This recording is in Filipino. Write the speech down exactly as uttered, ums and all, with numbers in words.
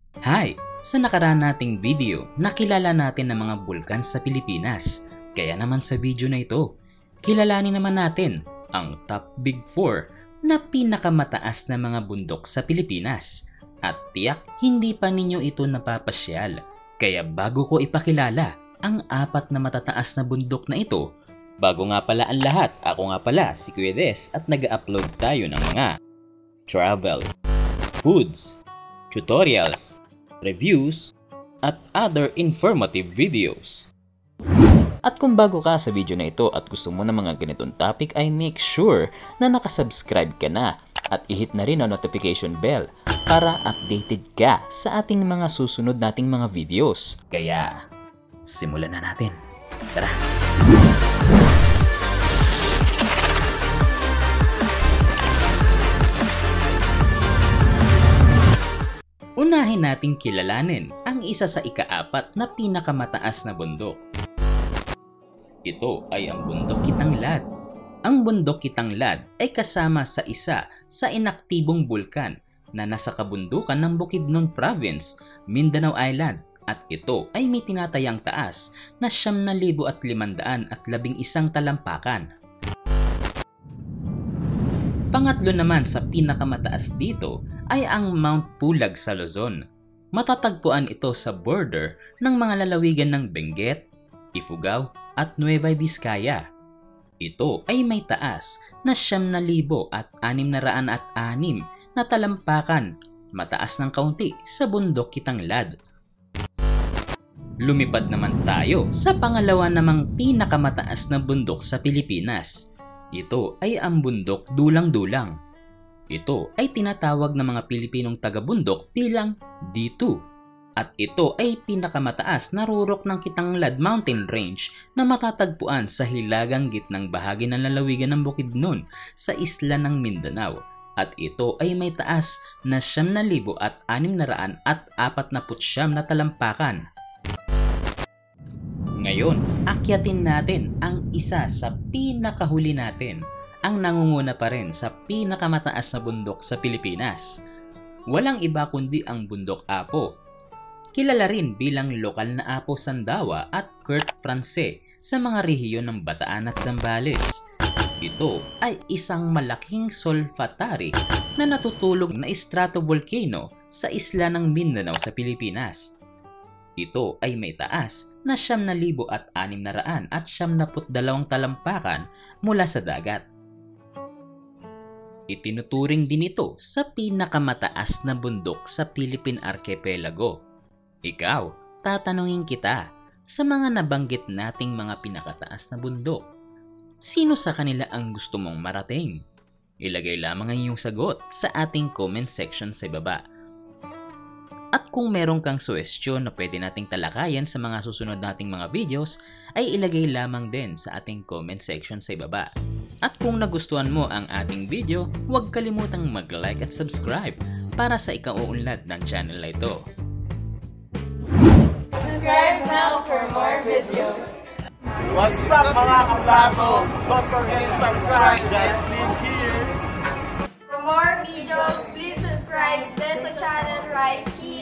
Hi! Sa nakaraan nating video, nakilala natin ang mga bulkan sa Pilipinas. Kaya naman sa video na ito, kilalanin naman natin ang top big four na pinakamataas na mga bundok sa Pilipinas. At tiyak hindi pa ninyo ito napapasyal. Kaya bago ko ipakilala ang apat na matataas na bundok na ito, bago nga pala ang lahat, ako nga pala si Kuya Des at nag-upload tayo ng mga travel, foods, tutorials, reviews, at other informative videos. At kung bago ka sa video na ito at gusto mo ng mga ganitong topic ay make sure na nakasubscribe ka na at i-hit na rin ang notification bell para updated ka sa ating mga susunod nating mga videos. Kaya, simulan na natin. Tara! Unahin nating kilalanin ang isa sa ikaapat na pinakamataas na bundok. Ito ay ang Bundok Kitanglad. Ang Bundok Kitanglad ay kasama sa isa sa inaktibong bulkan na nasa kabundukan ng Bukidnon Province, Mindanao Island, at ito ay may tinatayang taas na siyam na libo at limandaan at labing isang talampakan. Pangatlo naman sa pinakamataas dito ay ang Mount Pulag sa Luzon. Matatagpuan ito sa border ng mga lalawigan ng Benguet, Ifugao at Nueva Vizcaya. Ito ay may taas na siyam na libo at anim na raan at anim na talampakan, mataas ng kaunti sa Bundok Kitanglad. Lumipad naman tayo sa pangalawa namang pinakamataas na bundok sa Pilipinas. Ito ay ang Bundok Dulang-Dulang. Ito ay tinatawag ng mga Pilipinong taga-bundok bilang D two. At ito ay pinakamataas na rurok ng Kitanglad Mountain Range na matatagpuan sa hilagang gitnang bahagi ng lalawigan ng Bukidnon sa isla ng Mindanao. At ito ay may taas na siyam na libo at anim na raan at apat na putsyam na talampakan. Ngayon, akyatin natin ang isa sa pinakahuli natin, ang nangunguna pa rin sa pinakamataas na bundok sa Pilipinas. Walang iba kundi ang Bundok Apo. Kilala rin bilang lokal na Apo Sandawa at Court Francais sa mga rehiyon ng Bataan at Zambales. Ito ay isang malaking solfatary na natutulog na stratovolcano sa isla ng Mindanao sa Pilipinas. Ito ay may taas na siyam na libo at anim na raan at siyam na put dalawang talampakan mula sa dagat. Itinuturing din ito sa pinakamataas na bundok sa Philippine Archipelago. Ikaw, tatanungin kita, sa mga nabanggit nating mga pinakataas na bundok, sino sa kanila ang gusto mong marating? Ilagay lamang ang iyong sagot sa ating comment section sa ibaba. At kung meron kang suwestyon na pwede nating talakayan sa mga susunod nating mga videos, ay ilagay lamang din sa ating comment section sa ibaba. At kung nagustuhan mo ang ating video, huwag kalimutang mag-like at subscribe para sa ikauunlad ng channel na ito. Subscribe now for more videos. What's up mga kaplato? Don't forget to subscribe. Just click here. For more videos, please subscribe to this channel right here.